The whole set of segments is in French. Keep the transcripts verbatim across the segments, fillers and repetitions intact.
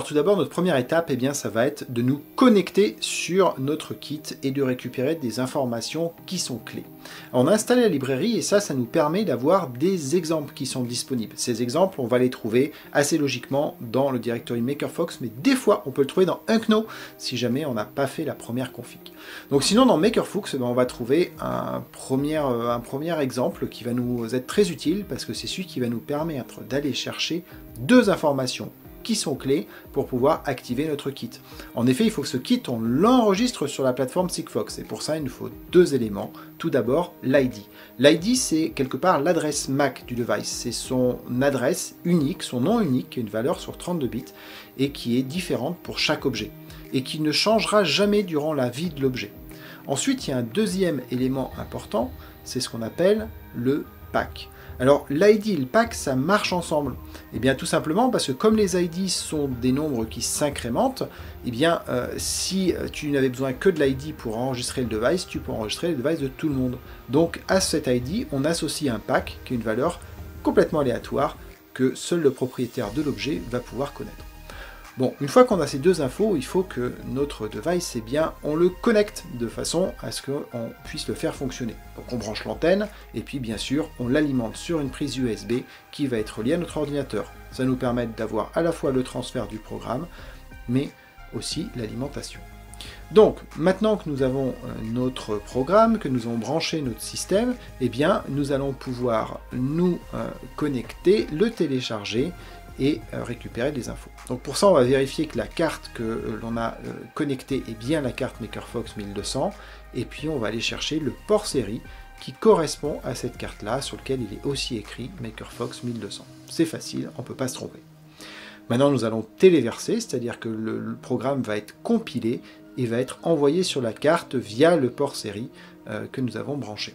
tout d'abord, notre première étape, eh bien, ça va être de nous connecter sur notre kit et de récupérer des informations qui sont clés. Alors, on a installé la librairie et ça, ça nous permet d'avoir des exemples qui sont disponibles. Ces exemples, on va les trouver assez logiquement dans le directory MakerFox, mais des fois, on peut le trouver dans Unknow si jamais on n'a pas fait la première config. Donc sinon, dans MakerFox, eh bien, on va trouver un premier, un premier exemple qui va nous être très utile parce que c'est celui qui va nous permettre d'aller chercher deux informations qui sont clés pour pouvoir activer notre kit. En effet, il faut que ce kit, on l'enregistre sur la plateforme Sigfox, et pour ça, il nous faut deux éléments. Tout d'abord, l'I D. L'I D, c'est quelque part l'adresse M A C du device. C'est son adresse unique, son nom unique, qui a une valeur sur trente-deux bits, et qui est différente pour chaque objet, et qui ne changera jamais durant la vie de l'objet. Ensuite, il y a un deuxième élément important, c'est ce qu'on appelle le pack. Alors, l'I D et le pack, ça marche ensemble. Eh bien, tout simplement parce que comme les I D sont des nombres qui s'incrémentent, eh bien, euh, si tu n'avais besoin que de l'I D pour enregistrer le device, tu peux enregistrer le device de tout le monde. Donc, à cet I D, on associe un pack, qui est une valeur complètement aléatoire, que seul le propriétaire de l'objet va pouvoir connaître. Bon, une fois qu'on a ces deux infos, il faut que notre device, eh bien, on le connecte de façon à ce qu'on puisse le faire fonctionner. Donc on branche l'antenne, et puis bien sûr, on l'alimente sur une prise U S B qui va être reliée à notre ordinateur. Ça nous permet d'avoir à la fois le transfert du programme, mais aussi l'alimentation. Donc, maintenant que nous avons notre programme, que nous avons branché notre système, eh bien, nous allons pouvoir nous euh, connecter, le télécharger, et récupérer des infos. Donc pour ça, on va vérifier que la carte que l'on a connectée est bien la carte MakerFox mille deux cents, et puis on va aller chercher le port série qui correspond à cette carte-là, sur lequel il est aussi écrit MakerFox mille deux cents. C'est facile, on ne peut pas se tromper. Maintenant, nous allons téléverser, c'est-à-dire que le, le programme va être compilé et va être envoyé sur la carte via le port série euh, que nous avons branché.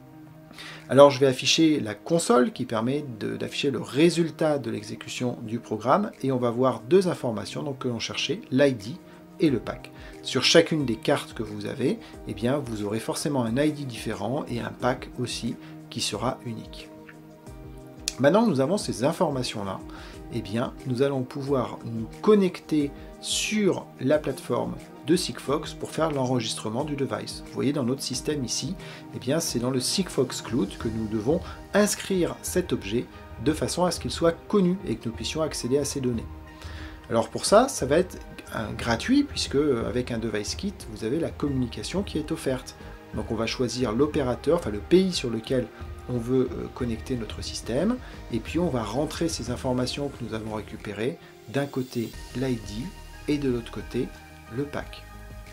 Alors je vais afficher la console qui permet d'afficher le résultat de l'exécution du programme et on va voir deux informations donc, que l'on cherchait, l'I D et le pack. Sur chacune des cartes que vous avez, eh bien, vous aurez forcément un I D différent et un pack aussi qui sera unique. Maintenant que nous avons ces informations-là, eh bien, nous allons pouvoir nous connecter sur la plateforme de Sigfox pour faire l'enregistrement du device. Vous voyez dans notre système ici, eh bien c'est dans le Sigfox Cloud que nous devons inscrire cet objet de façon à ce qu'il soit connu et que nous puissions accéder à ces données. Alors pour ça, ça va être un gratuit puisque avec un device kit, vous avez la communication qui est offerte. Donc on va choisir l'opérateur, enfin le pays sur lequel on veut connecter notre système et puis on va rentrer ces informations que nous avons récupérées, d'un côté l'I D et de l'autre côté le pack.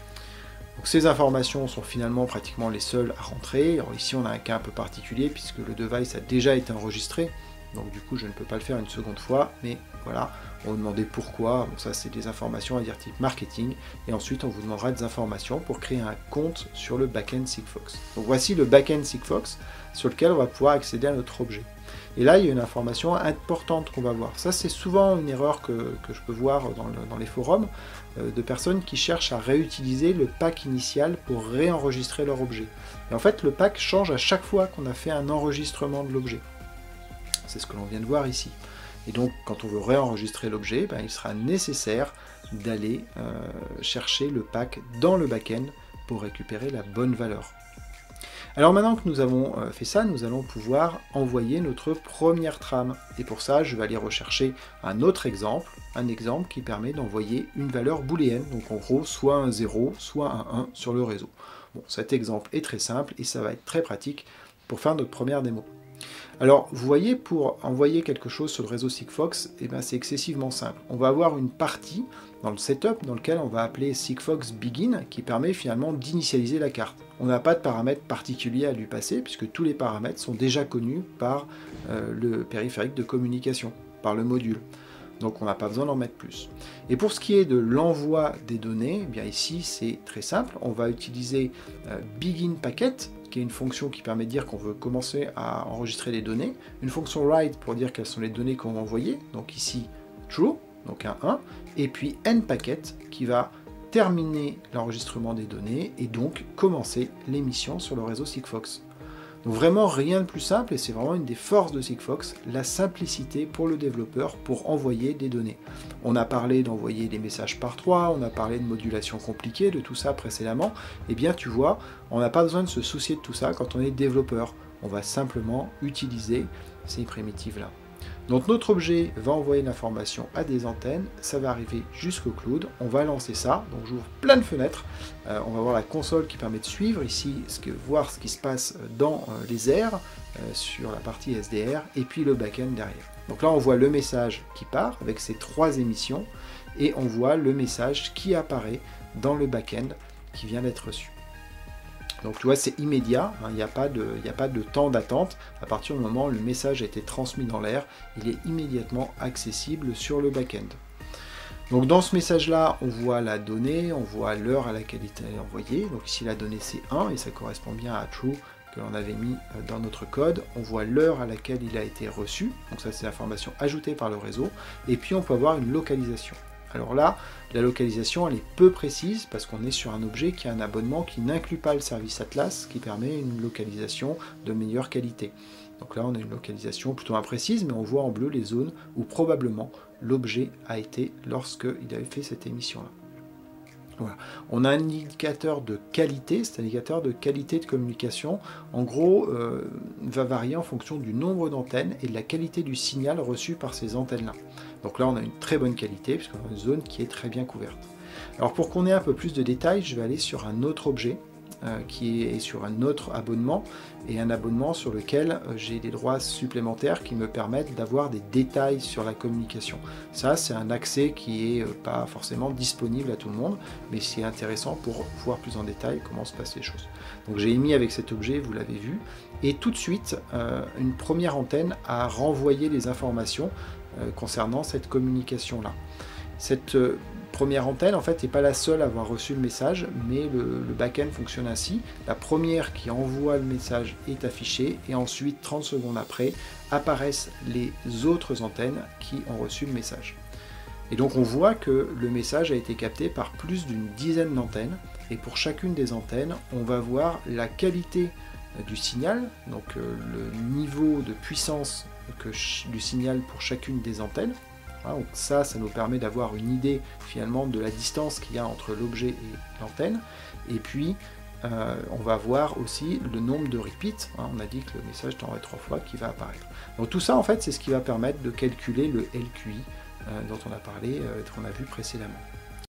Donc ces informations sont finalement pratiquement les seules à rentrer. Alors ici on a un cas un peu particulier puisque le device a déjà été enregistré, donc du coup je ne peux pas le faire une seconde fois, mais voilà, on vous demandait pourquoi. Bon, ça c'est des informations à dire type marketing, et ensuite on vous demandera des informations pour créer un compte sur le backend Sigfox. Donc voici le backend Sigfox sur lequel on va pouvoir accéder à notre objet. Et là, il y a une information importante qu'on va voir. Ça, c'est souvent une erreur que, que je peux voir dans, le, dans les forums euh, de personnes qui cherchent à réutiliser le pack initial pour réenregistrer leur objet. Et en fait, le pack change à chaque fois qu'on a fait un enregistrement de l'objet. C'est ce que l'on vient de voir ici. Et donc, quand on veut réenregistrer l'objet, ben, il sera nécessaire d'aller euh, chercher le pack dans le back-end pour récupérer la bonne valeur. Alors maintenant que nous avons fait ça, nous allons pouvoir envoyer notre première trame. Et pour ça, je vais aller rechercher un autre exemple, un exemple qui permet d'envoyer une valeur booléenne, donc en gros soit un zéro, soit un un sur le réseau. Bon, cet exemple est très simple et ça va être très pratique pour faire notre première démo. Alors, vous voyez, pour envoyer quelque chose sur le réseau Sigfox, eh ben, c'est excessivement simple. On va avoir une partie dans le setup dans lequel on va appeler Sigfox Begin, qui permet finalement d'initialiser la carte. On n'a pas de paramètres particuliers à lui passer, puisque tous les paramètres sont déjà connus par euh, le périphérique de communication, par le module. Donc on n'a pas besoin d'en mettre plus. Et pour ce qui est de l'envoi des données, eh bien ici c'est très simple. On va utiliser euh, Begin Packet, qui est une fonction qui permet de dire qu'on veut commencer à enregistrer les données, une fonction write pour dire quelles sont les données qu'on va envoyer, donc ici true, donc un un, et puis endPacket qui va terminer l'enregistrement des données et donc commencer l'émission sur le réseau Sigfox. Donc vraiment rien de plus simple, et c'est vraiment une des forces de Sigfox, la simplicité pour le développeur pour envoyer des données. On a parlé d'envoyer des messages par trois, on a parlé de modulation compliquée, de tout ça précédemment. Et bien tu vois, on n'a pas besoin de se soucier de tout ça quand on est développeur. On va simplement utiliser ces primitives-là. Donc notre objet va envoyer l'information à des antennes, ça va arriver jusqu'au cloud, on va lancer ça, donc j'ouvre plein de fenêtres, euh, on va voir la console qui permet de suivre ici, ce que, voir ce qui se passe dans euh, les airs, euh, sur la partie S D R, et puis le back-end derrière. Donc là on voit le message qui part avec ces trois émissions, et on voit le message qui apparaît dans le back-end qui vient d'être reçu. Donc tu vois, c'est immédiat, il hein, n'y a pas de, y a pas de temps d'attente. À partir du moment où le message a été transmis dans l'air, il est immédiatement accessible sur le back-end. Donc dans ce message-là, on voit la donnée, on voit l'heure à laquelle il est envoyé. Donc ici la donnée c'est un, et ça correspond bien à true que l'on avait mis dans notre code. On voit l'heure à laquelle il a été reçu, donc ça c'est l'information ajoutée par le réseau. Et puis on peut avoir une localisation. Alors là, la localisation elle est peu précise parce qu'on est sur un objet qui a un abonnement qui n'inclut pas le service Atlas, qui permet une localisation de meilleure qualité. Donc là on a une localisation plutôt imprécise, mais on voit en bleu les zones où probablement l'objet a été lorsqu'il avait fait cette émission-là. Voilà. On a un indicateur de qualité, cet indicateur de qualité de communication, en gros, euh, va varier en fonction du nombre d'antennes et de la qualité du signal reçu par ces antennes-là. Donc là, on a une très bonne qualité, puisqu'on a une zone qui est très bien couverte. Alors pour qu'on ait un peu plus de détails, je vais aller sur un autre objet, euh, qui est sur un autre abonnement, et un abonnement sur lequel euh, j'ai des droits supplémentaires qui me permettent d'avoir des détails sur la communication. Ça, c'est un accès qui n'est euh, pas forcément disponible à tout le monde, mais c'est intéressant pour voir plus en détail comment se passent les choses. Donc j'ai émis avec cet objet, vous l'avez vu, et tout de suite, euh, une première antenne a renvoyé les informations euh, concernant cette communication-là. Cette euh, première antenne, en fait, n'est pas la seule à avoir reçu le message, mais le, le back-end fonctionne ainsi. La première qui envoie le message est affichée, et ensuite, trente secondes après, apparaissent les autres antennes qui ont reçu le message. Et donc on voit que le message a été capté par plus d'une dizaine d'antennes, et pour chacune des antennes, on va voir la qualité du signal, donc euh, le niveau de puissance que du signal pour chacune des antennes. Donc ça, ça nous permet d'avoir une idée finalement de la distance qu'il y a entre l'objet et l'antenne. Et puis, euh, on va voir aussi le nombre de repeats. Hein, on a dit que le message t'envoie trois fois qui va apparaître. Donc tout ça, en fait, c'est ce qui va permettre de calculer le L Q I euh, dont on a parlé, euh, qu'on a vu précédemment.